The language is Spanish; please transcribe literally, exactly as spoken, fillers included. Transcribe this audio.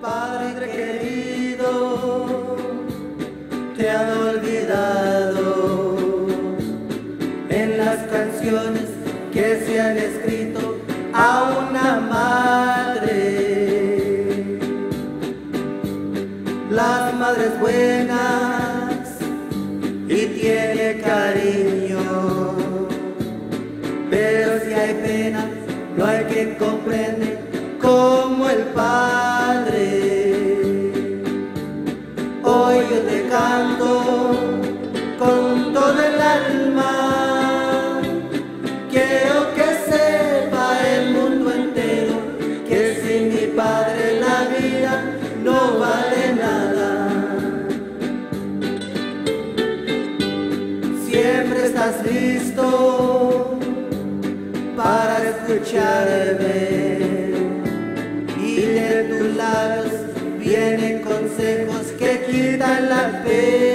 Padre querido, te han olvidado en las canciones que se han escrito a una madre. Las madres buenas y tiene cariño, pero si hay pena no hay quien comprende como el Padre. Hoy yo te canto con todo el alma, quiero que sepa el mundo entero que sin mi Padre la vida no vale nada. Siempre estás listo para escucharme y de tus labios vienen consejos que quitan la pena.